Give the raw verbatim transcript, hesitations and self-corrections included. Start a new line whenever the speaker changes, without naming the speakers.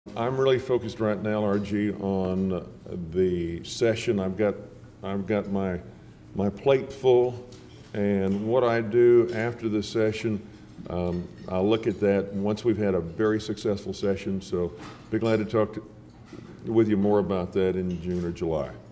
I'm really focused right now, R G, on the session. I've got, I've got my, my plate full, and what I do after the session, um, I'll look at that once we've had a very successful session. So, be glad to talk to, with you more about that in June or July.